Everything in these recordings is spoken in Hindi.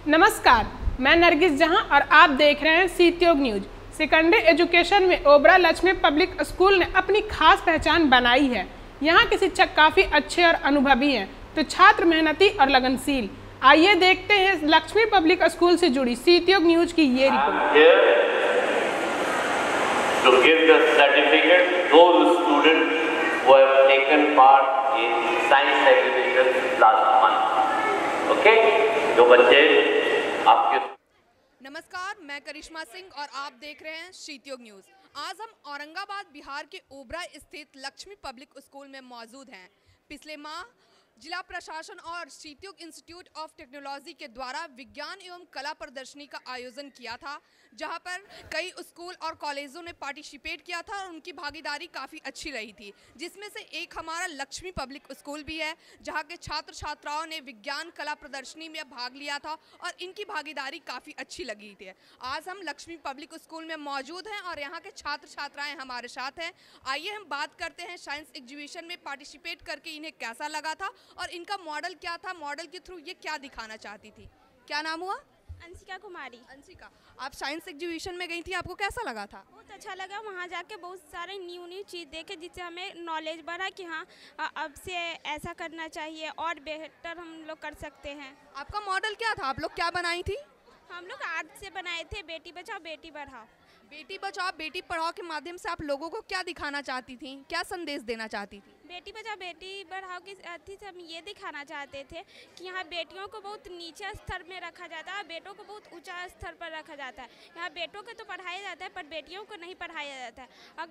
नमस्कार, मैं नरगिस जहां और आप देख रहे हैं सीत्योग न्यूज। सेकेंडरी एजुकेशन में ओबरा लक्ष्मी पब्लिक स्कूल ने अपनी खास पहचान बनाई है। यहां के शिक्षक काफ़ी अच्छे और अनुभवी हैं, तो छात्र मेहनती और लगनशील। आइए देखते हैं लक्ष्मी पब्लिक स्कूल से जुड़ी सीत्योग न्यूज की ये report. To give the certificate those students who have taken part in science exhibition last month. Okay? जो बच्चे आपके। नमस्कार, मैं करिश्मा सिंह और आप देख रहे हैं सीत्योग न्यूज। आज हम औरंगाबाद बिहार के ओबरा स्थित लक्ष्मी पब्लिक स्कूल में मौजूद हैं। पिछले माह जिला प्रशासन और सीत्योग इंस्टीट्यूट ऑफ टेक्नोलॉजी के द्वारा विज्ञान एवं कला प्रदर्शनी का आयोजन किया था, जहां पर कई स्कूल और कॉलेजों ने पार्टिसिपेट किया था और उनकी भागीदारी काफ़ी अच्छी रही थी। जिसमें से एक हमारा लक्ष्मी पब्लिक स्कूल भी है, जहां के छात्र छात्राओं ने विज्ञान कला प्रदर्शनी में भाग लिया था और इनकी भागीदारी काफ़ी अच्छी लगी थी। आज हम लक्ष्मी पब्लिक स्कूल में मौजूद हैं और यहाँ के छात्र छात्राएँ हमारे साथ हैं। आइए हम बात करते हैं साइंस एग्जीबिशन में पार्टिसिपेट करके इन्हें कैसा लगा था और इनका मॉडल क्या था, मॉडल के थ्रू ये क्या दिखाना चाहती थी। क्या नाम हुआ? अंशिका कुमारी। अंशिका, आप साइंस एग्जीबिशन में गई थी, आपको कैसा लगा था? बहुत अच्छा लगा, वहाँ जाके बहुत सारे न्यू चीज़ देखे जिससे हमें नॉलेज बढ़ा कि हाँ अब से ऐसा करना चाहिए और बेहतर हम लोग कर सकते हैं। आपका मॉडल क्या था? आप लोग क्या बनाई थी? हम लोग आर्ट से बनाए थे बेटी बचाओ बेटी बढ़ाओ। बेटी बचाओ बेटी पढ़ाओ के माध्यम से आप लोगों को क्या दिखाना चाहती थी, क्या संदेश देना चाहती थी? बेटी बचाओ बेटी बढ़ाओ की अर्थी से हम ये दिखाना चाहते थे कि यहाँ बेटियों को बहुत नीचे स्तर में रखा जाता है, बेटों को बहुत ऊंचा स्तर पर रखा जाता है। यहाँ बेटों को तो पढ़ाया जाता है पर बेटियों को नहीं पढ़ाया जाता है।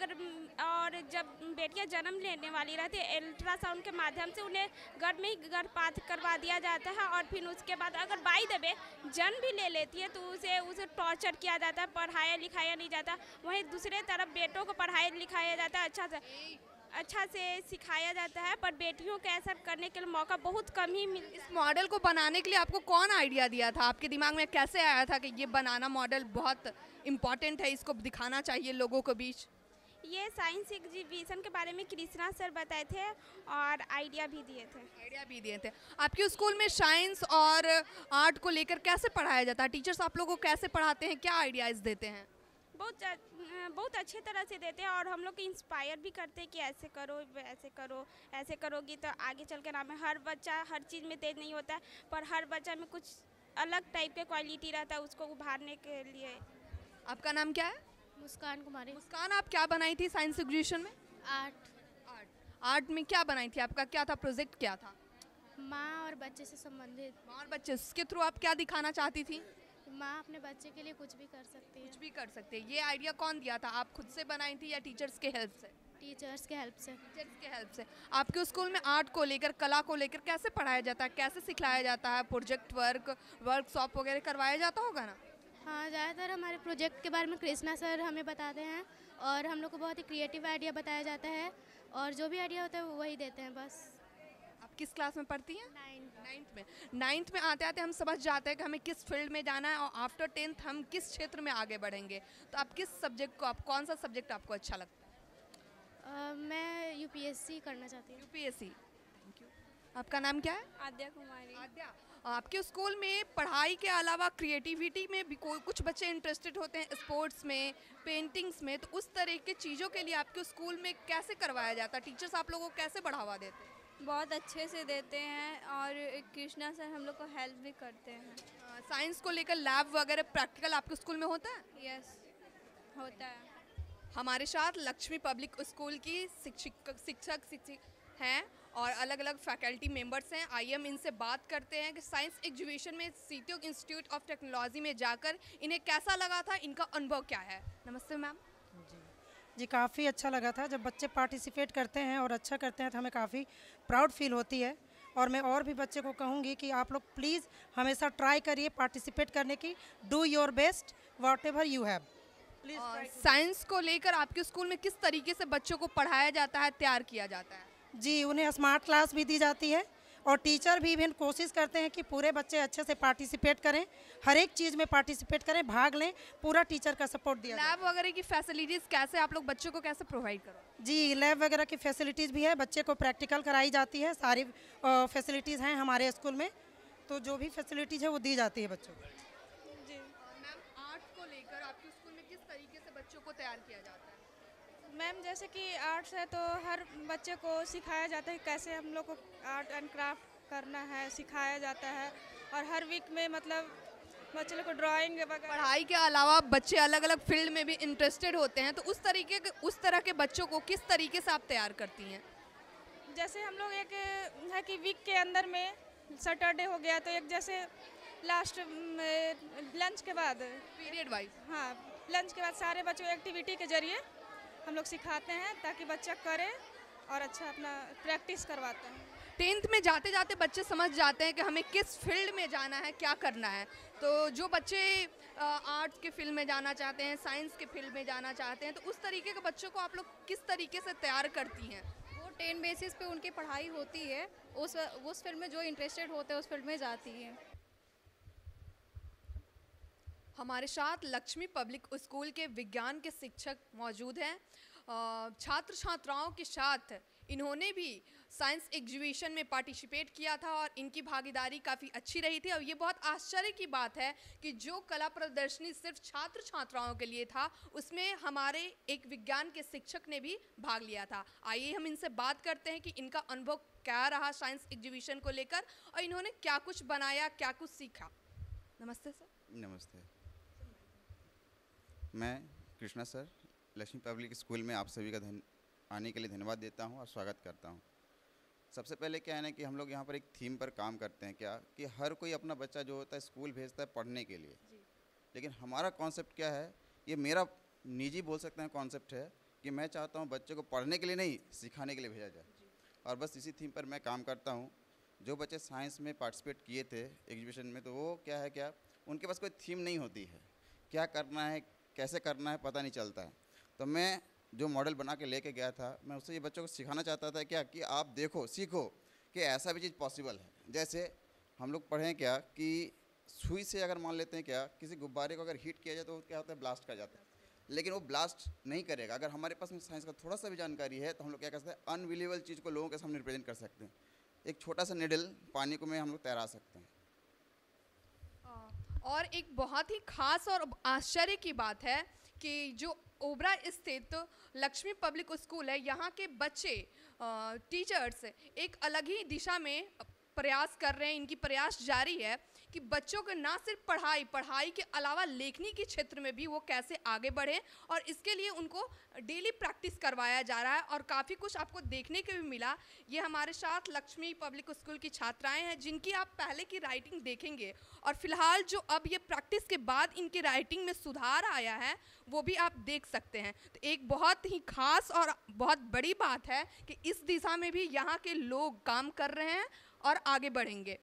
और जब बेटियाँ जन्म लेने वाली रहती है, अल्ट्रासाउंड के माध्यम से उन्हें गर्भ में ही गर्भपात करवा दिया जाता है और फिर उसके बाद अगर बाई द वे जन्म भी ले लेती है तो उसे टॉर्चर किया जाता है, पढ़ाया लिखाया नहीं जाता। वहीं दूसरे तरफ बेटों को पढ़ाया लिखाया जाता है, अच्छा से सिखाया जाता है, पर बेटियों को ऐसा करने के लिए मौका बहुत कम ही मिलता है। इस मॉडल को बनाने के लिए आपको कौन आइडिया दिया था? आपके दिमाग में कैसे आया था कि ये बनाना मॉडल बहुत इम्पोर्टेंट है, इसको दिखाना चाहिए लोगों के बीच? ये साइंस एग्जीबिशन के बारे में कृष्णा सर बताए थे और आइडिया भी दिए थे। आपके स्कूल में साइंस और आर्ट को लेकर कैसे पढ़ाया जाता है? टीचर्स आप लोगों को कैसे पढ़ाते हैं, क्या आइडियाज़ देते हैं? बहुत अच्छे तरह से देते हैं और हम लोग को इंस्पायर भी करते हैं कि ऐसे करो ऐसे करो, ऐसे करोगी तो आगे चल कर नाम है। हर बच्चा हर चीज़ में तेज नहीं होता है, पर हर बच्चा में कुछ अलग टाइप के क्वालिटी रहता है, उसको उभारने के लिए। आपका नाम क्या है? मुस्कान कुमारी। मुस्कान, आप क्या बनाई थी साइंस एग्जीबिशन में? आर्ट में क्या बनाई थी? आपका क्या था, प्रोजेक्ट क्या था? माँ और बच्चे से संबंधित। माँ और बच्चे, उसके थ्रू आप क्या दिखाना चाहती थी? माँ अपने बच्चे के लिए कुछ भी कर सकती है। कुछ भी कर सकते हैं। ये आइडिया कौन दिया था? आप खुद से बनाई थी या टीचर्स के हेल्प से? टीचर्स के हेल्प से। टीचर्स के हेल्प से। आपके स्कूल में आर्ट को लेकर, कला को लेकर कैसे पढ़ाया जाता है, कैसे सिखाया जाता है? प्रोजेक्ट वर्क, वर्कशॉप वगैरह करवाया जाता होगा ना? हाँ, ज़्यादातर हमारे प्रोजेक्ट के बारे में कृष्णा सर हमें बताते हैं और हम लोग को बहुत ही क्रिएटिव आइडिया बताया जाता है और जो भी आइडिया होता है वो वही देते हैं बस। आप किस क्लास में पढ़ती हैं? 9th में आते आते हम समझ जाते हैं कि हमें किस फील्ड में जाना है और आफ्टर 10th हम किस क्षेत्र में आगे बढ़ेंगे। तो आप किस सब्जेक्ट को, आप कौन सा सब्जेक्ट आपको अच्छा लगता है? मैं यूपीएससी करना चाहती हूँ। UPSC, thank you. आपका नाम क्या है? आद्या कुमारी। आद्या, आपके स्कूल में पढ़ाई के अलावा क्रिएटिविटी में भी कुछ बच्चे इंटरेस्टेड होते हैं, स्पोर्ट्स में, पेंटिंग्स में, तो उस तरह की चीज़ों के लिए आपके स्कूल में कैसे करवाया जाता है? टीचर्स आप लोगों को कैसे बढ़ावा देते हैं? बहुत अच्छे से देते हैं और कृष्णा सर हम लोग को हेल्प भी करते हैं। साइंस को लेकर लैब वगैरह प्रैक्टिकल आपके स्कूल में होता है? यस, होता है। हमारे साथ लक्ष्मी पब्लिक स्कूल की शिक्षक हैं और अलग अलग फैकल्टी मेंबर्स हैं। आइए हम इनसे बात करते हैं कि साइंस एग्जीबिशन में सीत्योग इंस्टीट्यूट ऑफ टेक्नोलॉजी में जाकर इन्हें कैसा लगा था, इनका अनुभव क्या है। नमस्ते मैम। जी, काफ़ी अच्छा लगा था। जब बच्चे पार्टिसिपेट करते हैं और अच्छा करते हैं तो हमें काफ़ी प्राउड फील होती है और मैं और भी बच्चे को कहूँगी कि आप लोग प्लीज़ हमेशा ट्राई करिए पार्टिसिपेट करने की। Do your best whatever you have. Science को लेकर आपके स्कूल में किस तरीके से बच्चों को पढ़ाया जाता है, तैयार किया जाता है? जी, उन्हें स्मार्ट क्लास भी दी जाती है और टीचर भी इवन कोशिश करते हैं कि पूरे बच्चे अच्छे से पार्टिसिपेट करें, हर एक चीज़ में पार्टिसिपेट करें, भाग लें, पूरा टीचर का सपोर्ट दिया। लैब वगैरह की फैसिलिटीज़ कैसे आप लोग बच्चों को कैसे प्रोवाइड करो? जी, लैब वगैरह की फैसिलिटीज़ भी है, बच्चे को प्रैक्टिकल कराई जाती है, सारी फैसिलिटीज़ हैं हमारे स्कूल में। तो जो भी फैसिलिटीज़ है वो दी जाती है बच्चों को। जी मैम, आर्ट को लेकर आपके स्कूल में किस तरीके से बच्चों को तैयार किया जाता है? मैम जैसे कि आर्ट्स है तो हर बच्चे को सिखाया जाता है कैसे हम लोग को आर्ट एंड क्राफ्ट करना है, सिखाया जाता है। और हर वीक में मतलब बच्चे लोग को ड्राइंग वगैरह। पढ़ाई के अलावा बच्चे अलग अलग फील्ड में भी इंटरेस्टेड होते हैं, तो उस तरह के बच्चों को किस तरीके से आप तैयार करती हैं? जैसे हम लोग एक है कि वीक के अंदर में सैटरडे हो गया तो एक जैसे लास्ट लंच के बाद पीरियड वाइज, हाँ लंच के बाद सारे बच्चों को एक्टिविटी के जरिए हम लोग सिखाते हैं ताकि बच्चा करे और अच्छा अपना प्रैक्टिस करवाते हैं। 10th में जाते जाते बच्चे समझ जाते हैं कि हमें किस फील्ड में जाना है, क्या करना है। तो जो बच्चे आर्ट्स के फील्ड में जाना चाहते हैं, साइंस के फील्ड में जाना चाहते हैं, तो उस तरीके के बच्चों को आप लोग किस तरीके से तैयार करती हैं? वो 10 बेसिस पे उनकी पढ़ाई होती है, उस फील्ड में जो इंटरेस्टेड होते हैं उस फील्ड में जाती है। हमारे साथ लक्ष्मी पब्लिक स्कूल के विज्ञान के शिक्षक मौजूद हैं। छात्र छात्राओं के साथ इन्होंने भी साइंस एग्जीबिशन में पार्टिसिपेट किया था और इनकी भागीदारी काफ़ी अच्छी रही थी। और ये बहुत आश्चर्य की बात है कि जो कला प्रदर्शनी सिर्फ छात्र छात्राओं के लिए था, उसमें हमारे एक विज्ञान के शिक्षक ने भी भाग लिया था। आइए हम इनसे बात करते हैं कि इनका अनुभव क्या रहा साइंस एग्जीबिशन को लेकर और इन्होंने क्या कुछ बनाया, क्या कुछ सीखा। नमस्ते सर। नमस्ते, मैं Krishna sir Lakshmi public school में आप सभी का आने के लिए धन्यवाद देता हूं और स्वागत करता हूं। सबसे पहले क्या है ना कि हम लोग यहां पर एक थीम पर काम करते हैं, क्या कि हर कोई अपना बच्चा जो होता है स्कूल भेजता है पढ़ने के लिए, लेकिन हमारा कॉन्सेप्ट क्या है, ये मेरा निजी बोल सकते हैं कॉन्सेप्ट है कि मैं चाहता हूँ बच्चे को पढ़ने के लिए नहीं सिखाने के लिए भेजा जाए, और बस इसी थीम पर मैं काम करता हूँ। जो बच्चे साइंस में पार्टिसिपेट किए थे एग्जीबिशन में, तो वो क्या है, क्या उनके पास कोई थीम नहीं होती है, क्या करना है कैसे करना है पता नहीं चलता है। तो मैं जो मॉडल बना के लेके गया था, मैं उससे ये बच्चों को सिखाना चाहता था क्या कि आप देखो सीखो कि ऐसा भी चीज़ पॉसिबल है। जैसे हम लोग पढ़ें क्या कि सुई से अगर मान लेते हैं क्या किसी गुब्बारे को अगर हीट किया जाए तो क्या होता है, ब्लास्ट कर जाता है, लेकिन वो ब्लास्ट नहीं करेगा। अगर हमारे पास में साइंस का थोड़ा सा भी जानकारी है तो हम लोग क्या कर सकते हैं, अनबिलीवेबल चीज़ को लोगों के सामने रिप्रेजेंट कर सकते हैं। एक छोटा सा निडल पानी को में हम लोग तैरा सकते हैं। और एक बहुत ही खास और आश्चर्य की बात है कि जो ओबरा स्थित लक्ष्मी पब्लिक स्कूल है, यहाँ के बच्चे टीचर्स एक अलग ही दिशा में प्रयास कर रहे हैं। इनकी प्रयास जारी है कि बच्चों को ना सिर्फ पढ़ाई के अलावा लेखनी के क्षेत्र में भी वो कैसे आगे बढ़े, और इसके लिए उनको डेली प्रैक्टिस करवाया जा रहा है और काफ़ी कुछ आपको देखने को भी मिला। ये हमारे साथ लक्ष्मी पब्लिक स्कूल की छात्राएं हैं जिनकी आप पहले की राइटिंग देखेंगे, और फिलहाल जो अब ये प्रैक्टिस के बाद इनकी राइटिंग में सुधार आया है वो भी आप देख सकते हैं। तो एक बहुत ही खास और बहुत बड़ी बात है कि इस दिशा में भी यहाँ के लोग काम कर रहे हैं और आगे बढ़ेंगे।